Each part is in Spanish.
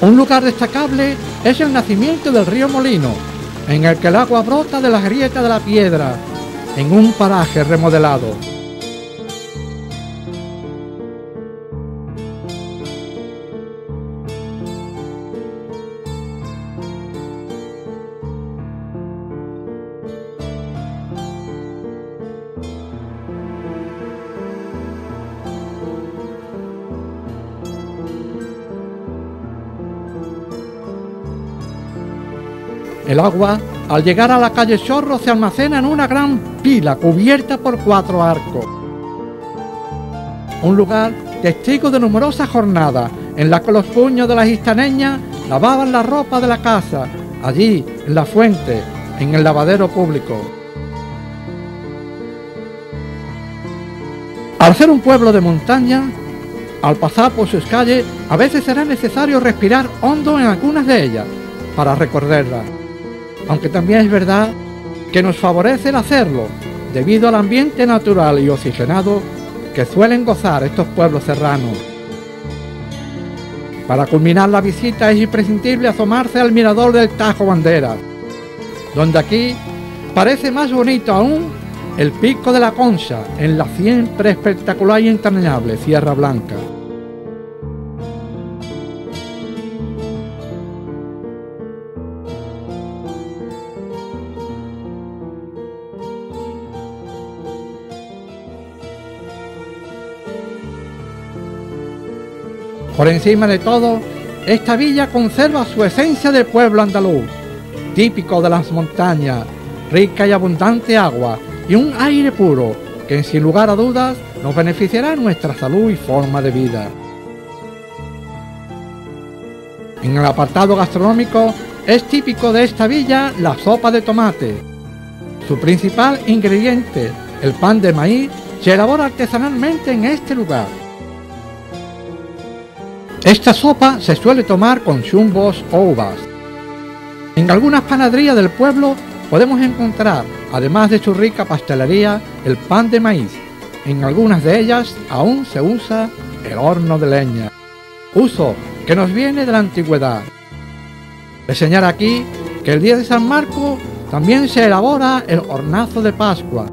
Un lugar destacable es el nacimiento del río Molino, en el que el agua brota de las grietas de la piedra, en un paraje remodelado. El agua, al llegar a la calle Chorro, se almacena en una gran pila cubierta por 4 arcos. Un lugar testigo de numerosas jornadas en las que los puños de las gistaneñas lavaban la ropa de la casa, allí, en la fuente, en el lavadero público. Al ser un pueblo de montaña, al pasar por sus calles, a veces será necesario respirar hondo en algunas de ellas para recorrerlas. Aunque también es verdad que nos favorece el hacerlo, debido al ambiente natural y oxigenado que suelen gozar estos pueblos serranos. Para culminar la visita es imprescindible asomarse al mirador del Tajo Banderas, donde aquí parece más bonito aún el Pico de la Concha, en la siempre espectacular y entrañable Sierra Blanca. Por encima de todo, esta villa conserva su esencia de pueblo andaluz, típico de las montañas, rica y abundante agua y un aire puro que sin lugar a dudas nos beneficiará nuestra salud y forma de vida. En el apartado gastronómico es típico de esta villa la sopa de tomate. Su principal ingrediente, el pan de maíz, se elabora artesanalmente en este lugar. Esta sopa se suele tomar con chumbos o uvas. En algunas panaderías del pueblo podemos encontrar, además de su rica pastelería, el pan de maíz. En algunas de ellas aún se usa el horno de leña, uso que nos viene de la antigüedad. Reseñar aquí que el día de San Marcos también se elabora el hornazo de Pascua.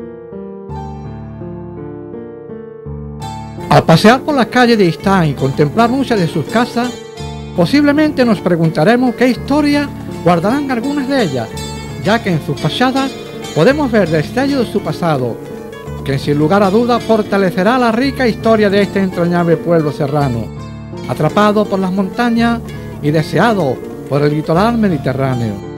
Al pasear por las calles de Istán y contemplar muchas de sus casas, posiblemente nos preguntaremos qué historia guardarán algunas de ellas, ya que en sus fachadas podemos ver destellos de su pasado, que sin lugar a dudas fortalecerá la rica historia de este entrañable pueblo serrano, atrapado por las montañas y deseado por el litoral mediterráneo.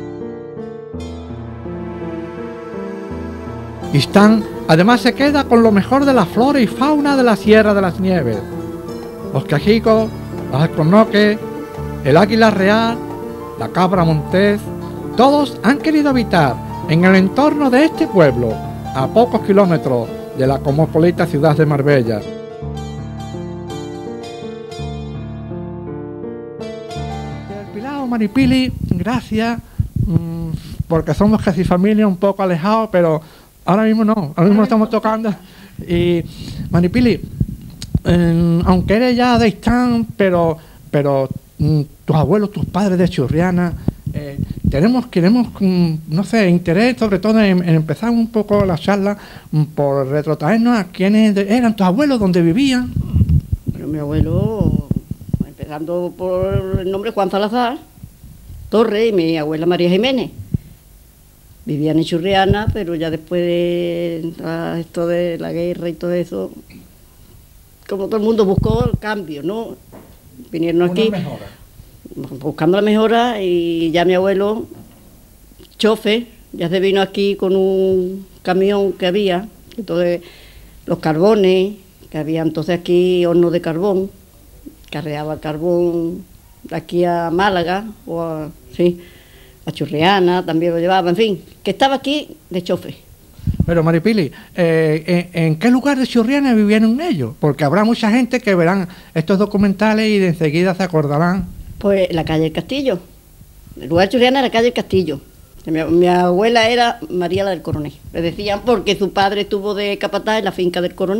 Istán además se queda con lo mejor de la flora y fauna de la Sierra de las Nieves. Los quejigos, los alcornoques, el águila real, la cabra montés, todos han querido habitar en el entorno de este pueblo, a pocos kilómetros de la cosmopolita ciudad de Marbella. El Pilar Maripili, gracias, porque somos casi familia, un poco alejados, pero ahora mismo no, ahora mismo estamos tocando. Y Maripili, aunque eres ya de Istán, pero tus abuelos, tus padres de Churriana, queremos, no sé, interés sobre todo en empezar un poco la charla por retrotraernos a quiénes eran tus abuelos, dónde vivían. Bueno, mi abuelo, empezando por el nombre Juan Salazar Torres, y mi abuela María Jiménez. Vivían en Churriana, pero ya después de esto de la guerra y todo eso, como todo el mundo buscó el cambio, ¿no? Vinieron aquí buscando la mejora, y ya mi abuelo, chofer, ya se vino aquí con un camión que había, entonces los carbones, que había entonces aquí horno de carbón, carreaba carbón de aquí a Málaga, o a Churriana también lo llevaba, en fin, que estaba aquí de chofer. Pero Maripili, ¿en qué lugar de Churriana vivieron ellos? Porque habrá mucha gente que verán estos documentales y de enseguida se acordarán. Pues la calle del Castillo. El lugar de Churriana era la calle del Castillo. Mi abuela era María la del Coronel. Le decían porque su padre estuvo de capataz en la finca del Coronel.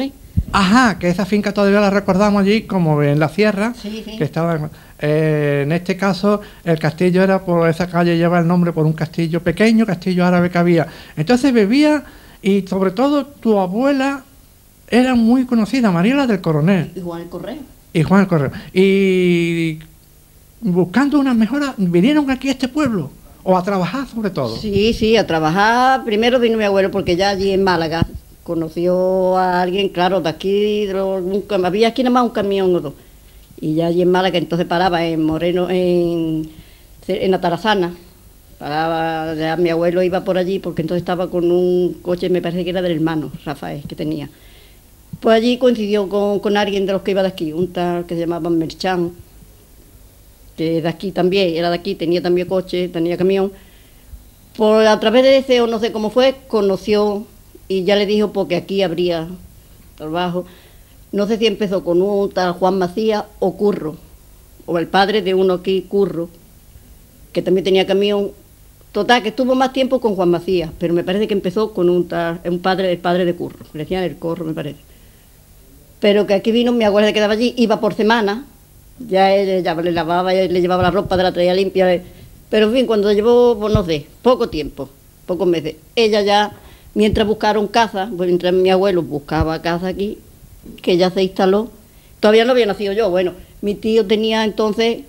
Ajá, que esa finca todavía la recordamos allí como en la sierra, Sí, sí. que estaba en este caso el castillo era por esa calle, lleva el nombre por un castillo pequeño, castillo árabe que había. Entonces bebía y sobre todo tu abuela era muy conocida, Mariela del Coronel Y Juan el Correo. y Juan el Correo. Y buscando unas mejoras, vinieron aquí a este pueblo o a trabajar sobre todo. Sí, sí, a trabajar. Primero vino mi abuelo porque ya allí en Málaga conoció a alguien, claro, de aquí, había aquí nada más un camión o dos. Y ya allí en Málaga entonces paraba en Moreno, en la Tarazana. Paraba, ya mi abuelo iba por allí porque entonces estaba con un coche, me parece que era del hermano, Rafael, que tenía. Pues allí coincidió con alguien de los que iba de aquí, un tal que se llamaba Merchán, que de aquí también, era de aquí, tenía también coche, tenía camión. Por a través de ese, o no sé cómo fue, conoció y ya le dijo porque aquí habría trabajo. No sé si empezó con un tal Juan Macías o Curro, o el padre de uno aquí, Curro, que también tenía camión. Total, que estuvo más tiempo con Juan Macías, pero me parece que empezó con un padre, el padre de Curro, le decían el Corro, me parece. Pero que aquí vino, mi abuela se quedaba allí, iba por semana, ya él ya le lavaba, le llevaba la ropa, de la traía limpia, pero en fin, cuando llevó, pues no sé, poco tiempo, pocos meses, ella ya, mientras buscaron casa, pues mientras mi abuelo buscaba casa aquí, que ya se instaló, todavía no había nacido yo, bueno, mi tío tenía entonces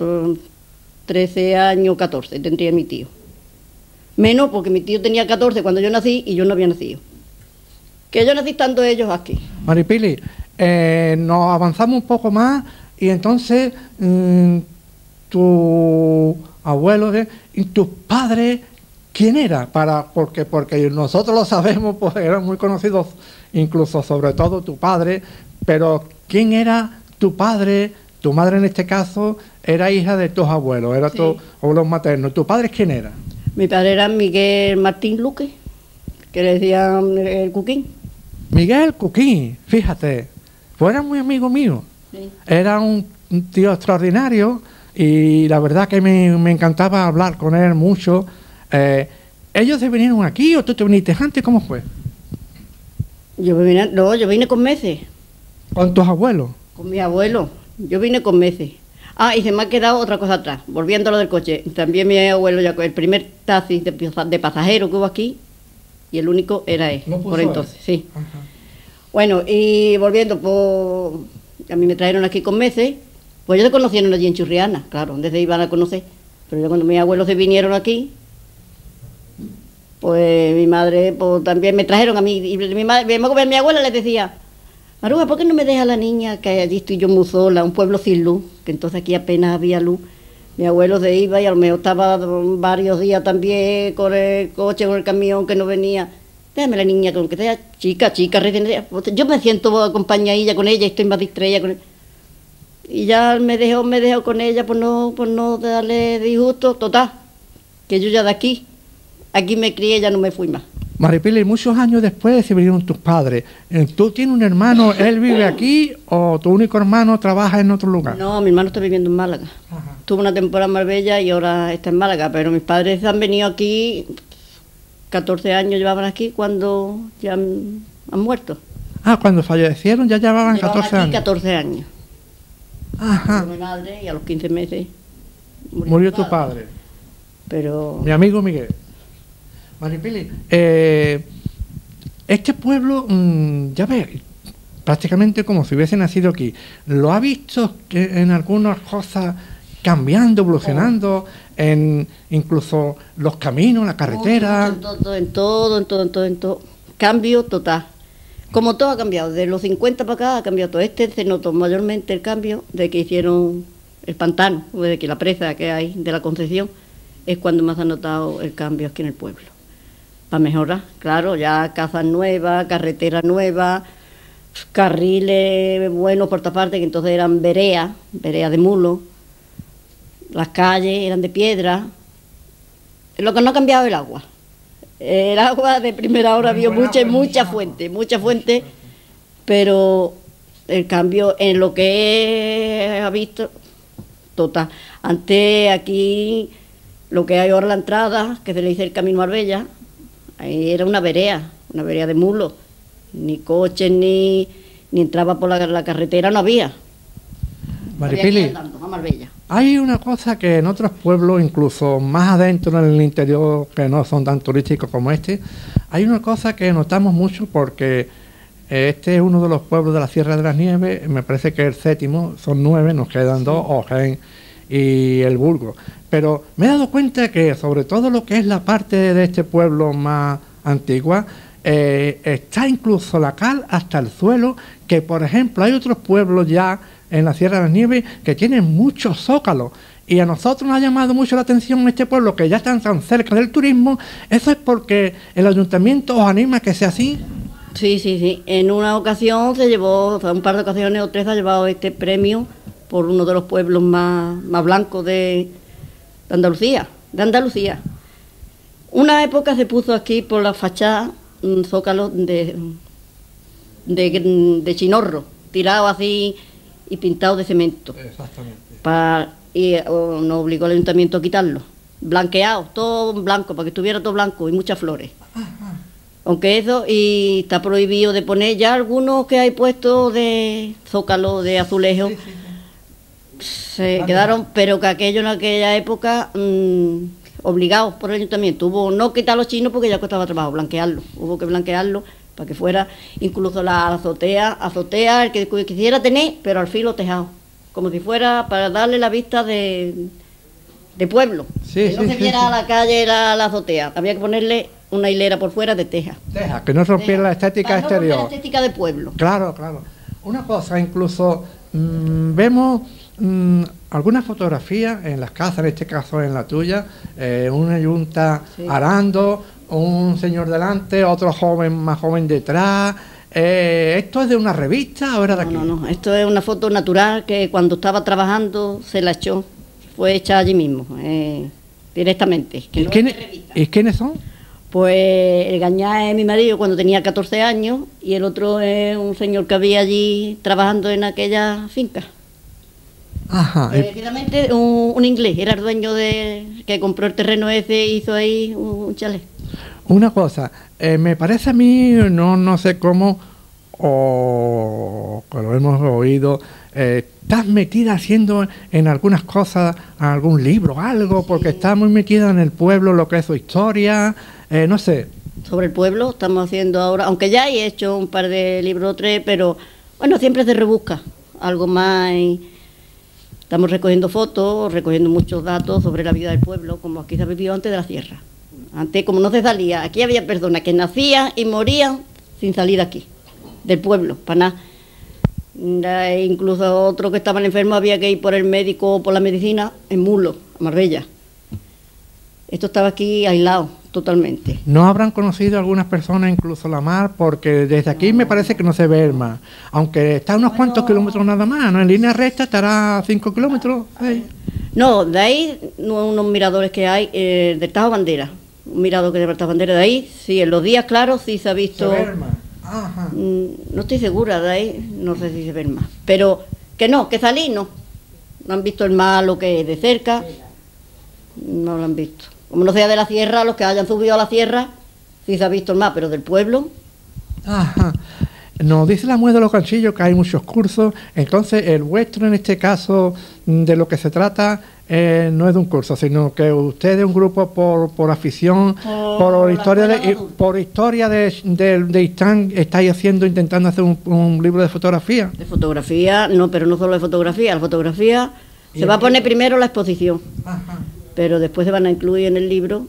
13 años, 14, tendría mi tío. Menos porque mi tío tenía 14 cuando yo nací y yo no había nacido. Que yo nací estando ellos aquí. Maripili, nos avanzamos un poco más y entonces tu abuelo y tus padres, ¿quién era? Porque nosotros lo sabemos, pues eran muy conocidos, incluso sobre todo tu padre, pero ¿quién era tu padre? Tu madre en este caso era hija de tus abuelos, era Sí. tu abuelo materno. ¿Tu padre quién era? Mi padre era Miguel Martín Luque, que le decían el Cuquín. Miguel Cuquín, fíjate, pues era muy amigo mío. Sí. Era un tío extraordinario y la verdad que me encantaba hablar con él mucho. ¿Ellos se vinieron aquí o tú te viniste antes? ¿Cómo fue? Yo vine con meses, ¿Con tus abuelos? con mi abuelo. Yo vine con meses. Ah, y se me ha quedado otra cosa atrás, volviendo a lo del coche. También mi abuelo, ya el primer taxi de pasajero que hubo aquí, y el único era él, ¿No puso por él? entonces, sí. Ajá. Bueno, y volviendo, pues, a mí me trajeron aquí con meses, pues ellos se conocieron allí en Churriana, claro, donde se iban a conocer. Pero ya cuando mis abuelos se vinieron aquí, pues mi madre, pues también me trajeron a mí, y mi abuela les decía, Maruja, ¿por qué no me deja la niña? Que allí estoy yo muy sola, un pueblo sin luz, que entonces aquí apenas había luz. Mi abuelo se iba y a lo mejor estaba varios días también con el coche, con el camión que no venía. Déjame la niña, con que sea chica, recién. Yo me siento acompañadilla con ella y estoy más distraída con ella. Y ya me dejó con ella por no darle disgusto, total, que yo ya de aquí me crié, ya no me fui más. Maripili, muchos años después se vinieron tus padres. ¿Tú tienes un hermano, él vive aquí o tu único hermano trabaja en otro lugar? No, mi hermano está viviendo en Málaga. Ajá. Tuvo una temporada en Marbella y ahora está en Málaga, pero mis padres han venido aquí, 14 años llevaban aquí cuando ya han muerto. Ah, cuando fallecieron ya llevaban Llevaban 14 aquí años. 14 años. Ajá. Murió mi madre y a los 15 meses Murió tu padre. Pero Mi amigo Miguel. Maripili, este pueblo, ya ves, prácticamente como si hubiese nacido aquí. ¿Lo ha visto en algunas cosas cambiando, evolucionando, en incluso los caminos, la carretera? en todo. Cambio total. Como todo ha cambiado, de los 50 para acá ha cambiado todo. Se notó mayormente el cambio de que hicieron el pantano, o de que la presa que hay de la Concepción, es cuando más ha notado el cambio aquí en el pueblo. Para mejorar, claro, ya casas nuevas, carreteras nuevas, carriles buenos por todas partes, que entonces eran veredas de mulo, las calles eran de piedra. Lo que no ha cambiado es el agua. El agua de primera hora vio mucha fuente, pero el cambio en lo que ha visto, total. Antes aquí, lo que hay ahora la entrada, que se le dice el Camino Marbella, ahí era una vereda de mulo, ni coches, ni ni entraba por la carretera, no había. Maripili, Había que ir andando a Marbella. hay una cosa que en otros pueblos, incluso más adentro en el interior, que no son tan turísticos como este, hay una cosa que notamos mucho porque este es uno de los pueblos de la Sierra de las Nieves, me parece que es el séptimo, son 9, nos quedan 2, Ojén y el Burgo. Pero me he dado cuenta que sobre todo lo que es la parte de este pueblo más antigua, está incluso la cal hasta el suelo, que por ejemplo hay otros pueblos ya en la Sierra de las Nieves que tienen muchos zócalos. Y a nosotros nos ha llamado mucho la atención este pueblo, que ya están tan cerca del turismo. Eso es porque el ayuntamiento os anima a que sea así. Sí, sí, sí. En una ocasión se llevó, o sea, un par de ocasiones o 3 ha llevado este premio por uno de los pueblos más blancos de Andalucía, Una época se puso aquí por la fachada un zócalo de chinorro, tirado así y pintado de cemento. Exactamente. Nos obligó el ayuntamiento a quitarlo. Blanqueado, todo blanco, para que estuviera todo blanco y muchas flores. Ajá. Aunque eso, y está prohibido de poner ya algunos que hay puestos de zócalo, de azulejo, Sí, sí, sí. se quedaron, pero que aquello en aquella época, obligados por el ayuntamiento, hubo no quitar los chinos porque ya costaba trabajo, blanquearlo, hubo que blanquearlo para que fuera incluso la azotea, el que quisiera tener, pero al filo tejado, como si fuera para darle la vista de pueblo, Sí, que no sí, se sí, viera sí. a la calle la azotea, había que ponerle una hilera por fuera de teja. Deja, que no rompiera la estética Para no romper exterior. la estética de pueblo. Claro, claro. Una cosa, incluso vemos algunas fotografías en las casas, en este caso en la tuya, una yunta Sí. arando, un señor delante, otro joven, más joven detrás. ¿Esto es de una revista o era de aquí? No, esto es una foto natural que cuando estaba trabajando se la echó, fue hecha allí mismo, directamente. Que no es de revista. ¿Y quiénes son? Pues el Gañá es mi marido cuando tenía 14 años y el otro es un señor que había allí trabajando en aquella finca. Ajá. Precisamente un inglés, era el dueño que compró el terreno ese y hizo ahí un chalet. Una cosa, me parece a mí, no sé cómo, o que lo hemos oído, estás metida haciendo en algunas cosas, algún libro, algo, porque estás muy metida en el pueblo, lo que es su historia, no sé. Sobre el pueblo estamos haciendo ahora, aunque ya he hecho un par de libros o 3, pero bueno, siempre se rebusca algo más. Estamos recogiendo fotos, recogiendo muchos datos sobre la vida del pueblo, como aquí se ha vivido antes de la sierra. Antes, como no se salía, aquí había personas que nacían y morían sin salir de aquí, del pueblo, para nada. Incluso otros que estaban enfermos había que ir por el médico o por la medicina en mulo, a Marbella. Esto estaba aquí aislado totalmente. ¿No habrán conocido algunas personas, incluso la mar? Porque desde aquí me parece que no se ve el mar, aunque está a unos cuantos kilómetros nada más, ¿no? En línea recta estará a 5 kilómetros. No, de ahí unos miradores que hay del Tajo Bandera, un mirador que del Tajo Bandera, de ahí, sí, en los días claros sí se ha visto. Se ve el mar. Ajá. No estoy segura, de ahí no sé si se ve el mar, pero que salí no han visto el mar, lo que es de cerca, no lo han visto. Como no sea de la sierra, los que hayan subido a la sierra, sí se ha visto el mar, pero del pueblo. Ajá. Nos dice la Muez de los Canchillos que hay muchos cursos, entonces el vuestro en este caso, de lo que se trata, no es de un curso, sino que usted es un grupo por afición, por historia de Istán, estáis intentando hacer un libro de fotografía. De fotografía, no, pero no solo de fotografía, la fotografía se va a poner primero la exposición. Ajá. Pero después se van a incluir en el libro,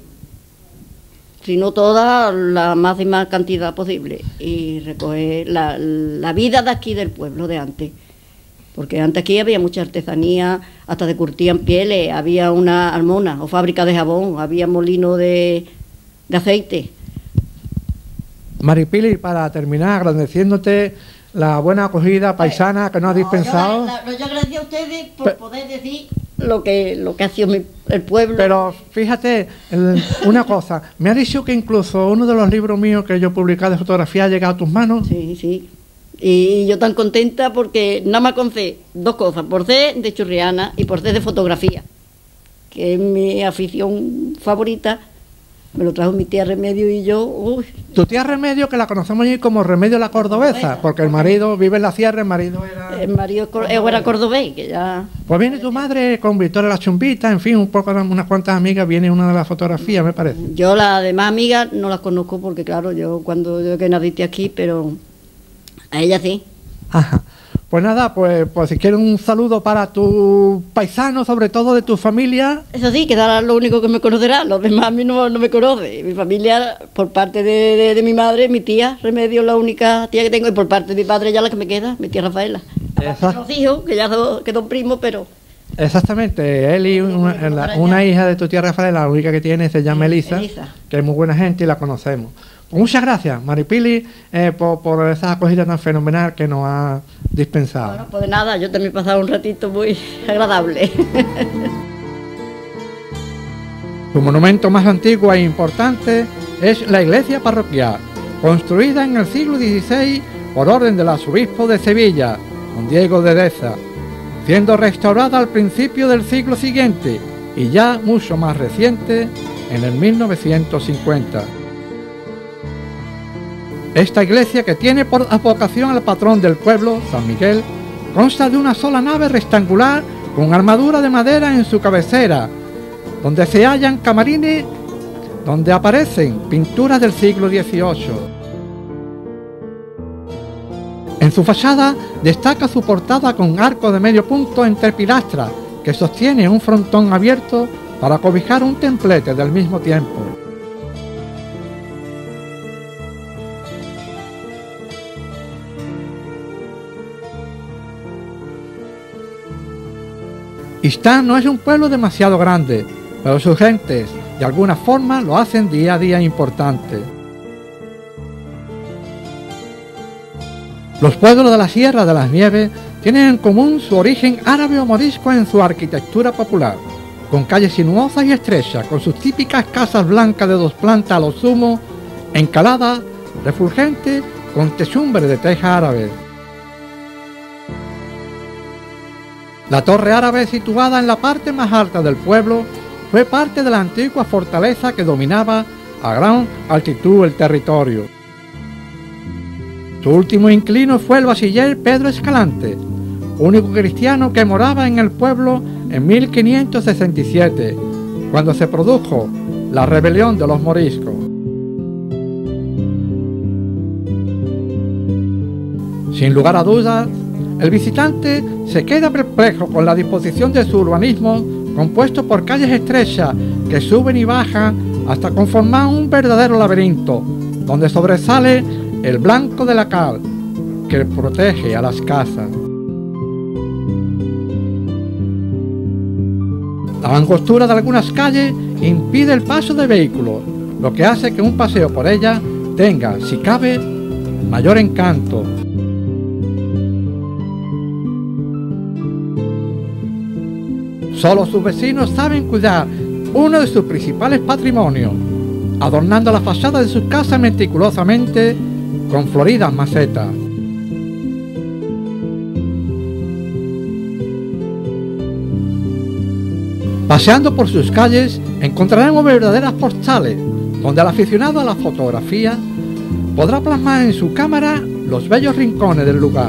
si no toda, la máxima cantidad posible, y recoger la vida de aquí del pueblo de antes. Porque antes aquí había mucha artesanía, hasta de curtían pieles, había una almona o fábrica de jabón, había molino de aceite. Maripili, para terminar, agradeciéndote la buena acogida paisana que nos ha dispensado. Yo agradezco a ustedes por poder decir lo que ha sido el pueblo. Pero fíjate, una cosa, me ha dicho que incluso uno de los libros míos que yo he publicado de fotografía ha llegado a tus manos. Sí, sí. Y yo tan contenta porque nada más con C, 2 cosas, por C de churriana y por C de fotografía, que es mi afición favorita. Me lo trajo mi tía Remedio y yo. Uy. Tu tía Remedio, que la conocemos allí como Remedio la Cordobesa, porque el marido vive en la sierra, el marido era cordobés, que ya... Pues viene tu madre con Victoria la Chumbita, en fin, un poco, unas cuantas amigas, viene una de las fotografías, me parece. Yo las demás amigas no las conozco porque, claro, yo que naciste aquí, pero a ella sí. Ajá. Pues nada, pues si quieres un saludo para tus paisanos, sobre todo de tu familia. Eso sí, que dará lo único que me conocerá, los demás a mí no me conocen. Mi familia, por parte de mi madre, mi tía Remedio, la única tía que tengo, y por parte de mi padre ya la que me queda, mi tía Rafaela. Los hijos, que ya quedó primos, pero... Exactamente, él y una hija de tu tía Rafaela, la única que tiene, se llama Elisa, que es muy buena gente y la conocemos. Pues muchas gracias, Maripili, por esa acogida tan fenomenal que nos ha dispensado. Bueno, pues de nada, yo también he pasado un ratito muy agradable. Su monumento más antiguo e importante es la iglesia parroquial, construida en el siglo XVI por orden del arzobispo de Sevilla, don Diego de Deza, siendo restaurada al principio del siglo siguiente y ya mucho más reciente, en el 1950. Esta iglesia, que tiene por advocación al patrón del pueblo, San Miguel, consta de una sola nave rectangular con armadura de madera en su cabecera, donde se hallan camarines donde aparecen pinturas del siglo XVIII. En su fachada destaca su portada con arco de medio punto entre pilastras, que sostiene un frontón abierto para cobijar un templete del mismo tiempo. Istán no es un pueblo demasiado grande, pero sus gentes de alguna forma lo hacen día a día importante. Los pueblos de la Sierra de las Nieves tienen en común su origen árabe o morisco en su arquitectura popular, con calles sinuosas y estrechas, con sus típicas casas blancas de 2 plantas a lo sumo, encaladas, refulgentes, con techumbre de teja árabe. La torre árabe, situada en la parte más alta del pueblo, fue parte de la antigua fortaleza que dominaba a gran altitud el territorio. Su último inquilino fue el bachiller Pedro Escalante, único cristiano que moraba en el pueblo en 1567, cuando se produjo la rebelión de los moriscos. Sin lugar a dudas, el visitante se queda perplejo con la disposición de su urbanismo, compuesto por calles estrechas que suben y bajan hasta conformar un verdadero laberinto, donde sobresale el blanco de la cal que protege a las casas. La angostura de algunas calles impide el paso de vehículos, lo que hace que un paseo por ellas tenga, si cabe, mayor encanto. Solo sus vecinos saben cuidar uno de sus principales patrimonios, adornando la fachada de sus casas meticulosamente con floridas macetas. Paseando por sus calles encontraremos verdaderas postales, donde el aficionado a la fotografía podrá plasmar en su cámara los bellos rincones del lugar.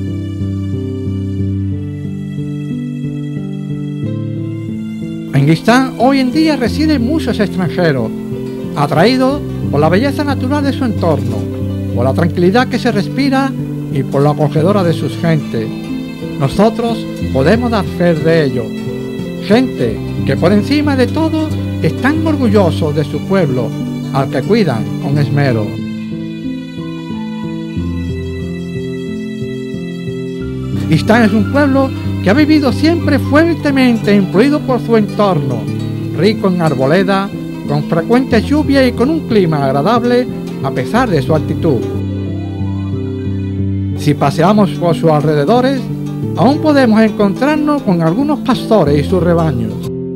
En Istán hoy en día residen muchos extranjeros, atraídos por la belleza natural de su entorno, por la tranquilidad que se respira y por la acogedora de sus gentes. Nosotros podemos dar fe de ello. Gente que por encima de todo están orgullosos de su pueblo, al que cuidan con esmero. Istán es un pueblo que ha vivido siempre fuertemente influido por su entorno, rico en arboleda, con frecuentes lluvias y con un clima agradable a pesar de su altitud. Si paseamos por sus alrededores, aún podemos encontrarnos con algunos pastores y sus rebaños.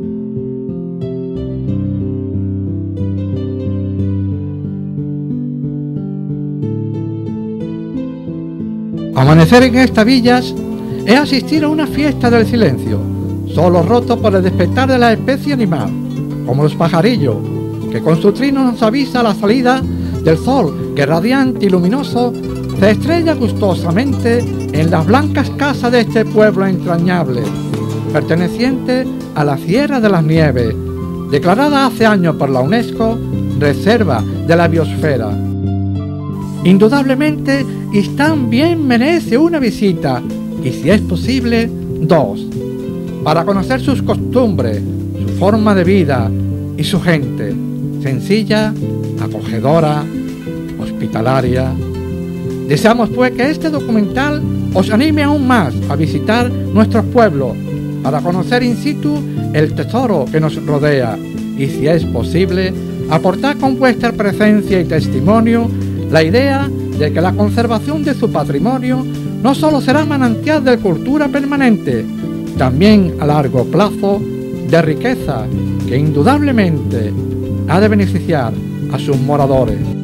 Amanecer en estas villas es asistir a una fiesta del silencio, solo roto por el despertar de la especie animal, como los pajarillos, que con su trino nos avisa la salida del sol, que radiante y luminoso se estrella gustosamente en las blancas casas de este pueblo entrañable, perteneciente a la Sierra de las Nieves, declarada hace años por la UNESCO Reserva de la Biosfera. Indudablemente, Istán bien merece una visita, y si es posible, dos, para conocer sus costumbres, su forma de vida y su gente, sencilla, acogedora, hospitalaria. Deseamos pues que este documental os anime aún más a visitar nuestros pueblos para conocer in situ el tesoro que nos rodea y, si es posible, aportar con vuestra presencia y testimonio la idea de que la conservación de su patrimonio no solo será manantial de cultura permanente, también a largo plazo de riqueza que indudablemente ha de beneficiar a sus moradores.